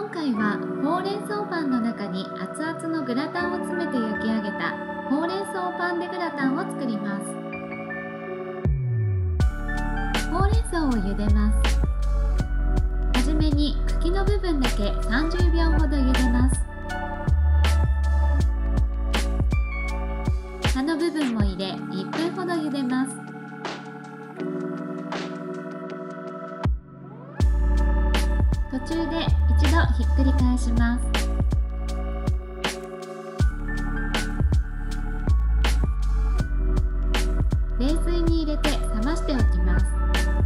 今回はほうれん草パンの中に熱々のグラタンを詰めて焼き上げたほうれん草パンでグラタンを作ります。ほうれん草を茹でます。はじめに茎の部分だけ30秒ほど茹でます。葉の部分も入れ1分ほど茹でます。途中で一度ひっくり返します。冷水に入れて冷ましておきます。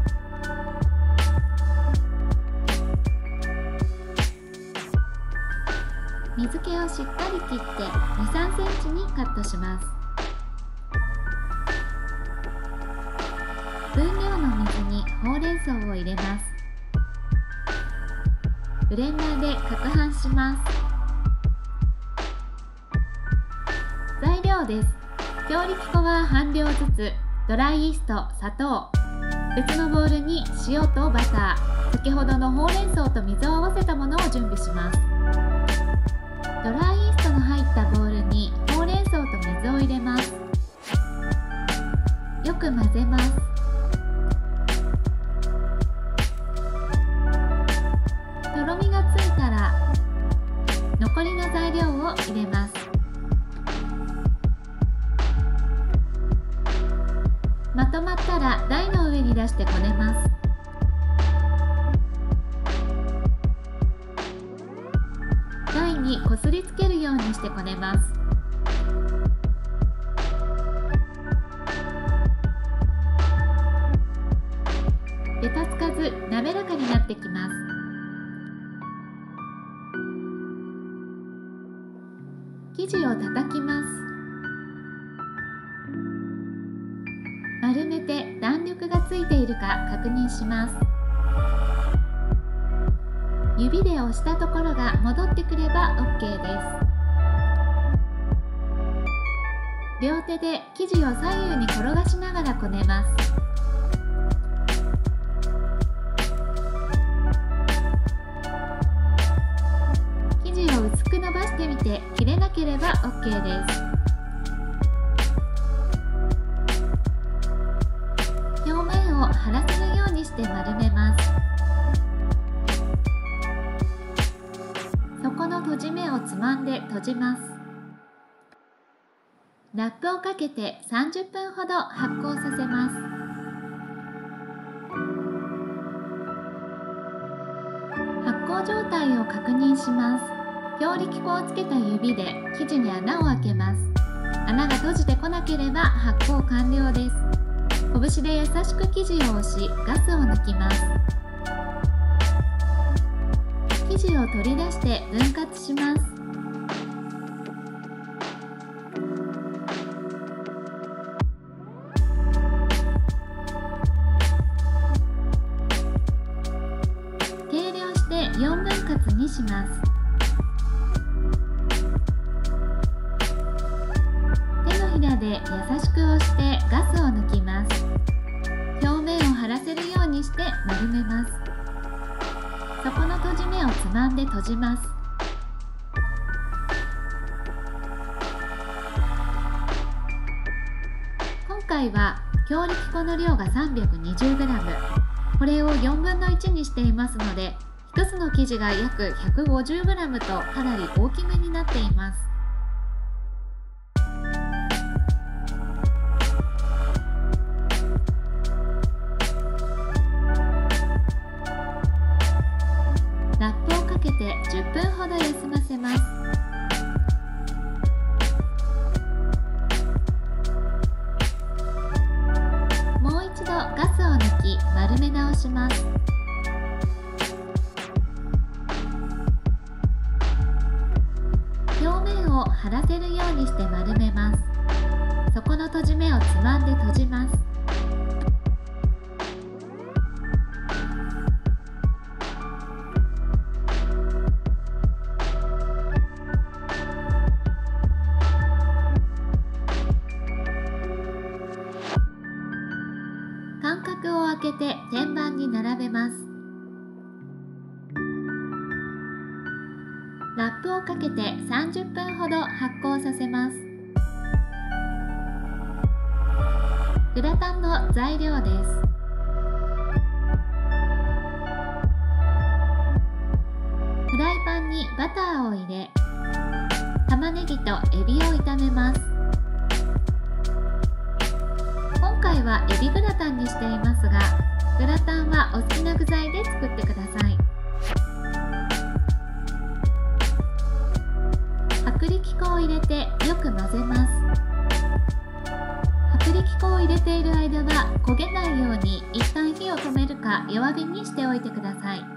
水気をしっかり切って2、3センチにカットします。分量の水にほうれん草を入れます。ブレンダーで攪拌します。材料です。強力粉は半量ずつ、ドライイースト、砂糖、別のボウルに塩とバター、先ほどのほうれん草と水を合わせたものを準備します。ドライイーストの入ったボウルにほうれん草と水を入れます。よく混ぜます。とろみがついたら残りの材料を入れます。まとまったら台の上に出してこねます。台にこすりつけるようにしてこねます。べたつかず滑らかになってきます。生地を叩きます。丸めて弾力がついているか確認します。指で押したところが戻ってくれば OK です。両手で生地を左右に転がしながらこねます。生地を薄く伸ばしてみて切れなければ OK です。表面を張らせるようにして丸めます。底の閉じ目をつまんで閉じます。ラップをかけて30分ほど発酵させます。発酵状態を確認します。強力粉をつけた指で生地に穴を開けます。穴が閉じてこなければ発酵完了です。拳で優しく生地を押しガスを抜きます。生地を取り出して分割します。計量して4分割にします。手のひらで優しく押してガスを抜きます。表面を張らせるようにして丸めます。底の閉じ目をつまんで閉じます。今回は強力粉の量が 320g、 これを4分の1にしていますので、1つの生地が約 150g とかなり大きめになっています。ラップをかけて10分ほど休ませます。もう一度ガスを抜き丸め直します。表面を張らせるようにして丸めます。底の閉じ目をつまんで閉じます。間隔を空けて天板に並べます。 ラップをかけて30分ほど発酵させます。グラタンの材料です。フライパンにバターを入れ、玉ねぎとエビを炒めます。今回はエビグラタンにしていますが、グラタンはお好きな具材で作ってください。薄力粉を入れてよく混ぜます。薄力粉を入れている間は焦げないように一旦火を止めるか弱火にしておいてください。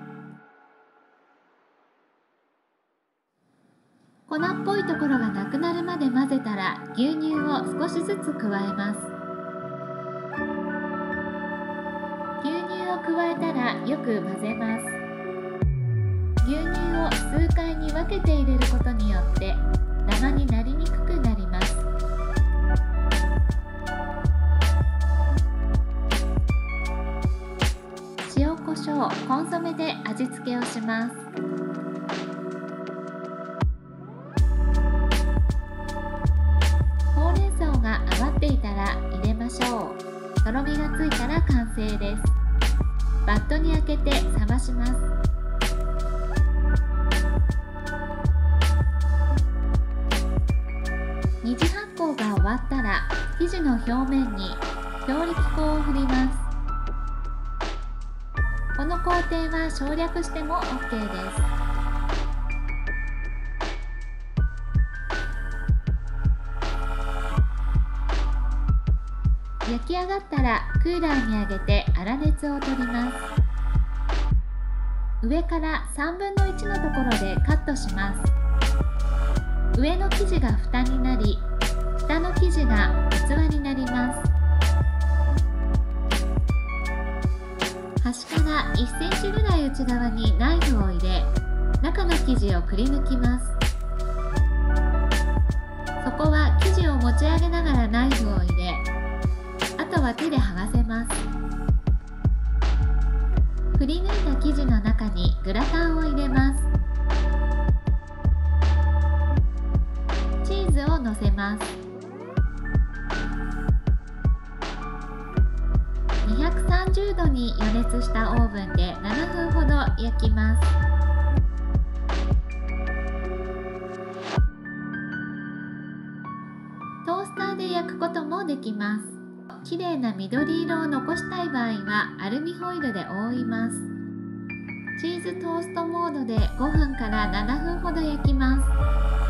粉っぽいところがなくなるまで混ぜたら牛乳を少しずつ加えます。牛乳を加えたらよく混ぜます。牛乳を数回に分けて入れることによってダマになりにくくなります。塩コショウ、コンソメで味付けをします。ほうれん草が余っていたら入れましょう。とろみがついたら完成です。バットにあけて冷まします。二次発酵が終わったら生地の表面に強力粉を振ります。この工程は省略しても OK です。焼き上がったらクーラーに上げて粗熱を取ります。上から1/3のところでカットします。上の生地が蓋になり、下の生地が器になります。端から1センチぐらい内側にナイフを入れ、中の生地をくり抜きます。そこは生地を持ち上げながらナイフを入れ、あとは手で剥がせます。くり抜いた生地の中にグラタンを入れます。チーズをのせます。230度に予熱したオーブンで7分ほど焼きます。トースターで焼くこともできます。綺麗な緑色を残したい場合はアルミホイルで覆います。チーズトーストモードで5分から7分ほど焼きます。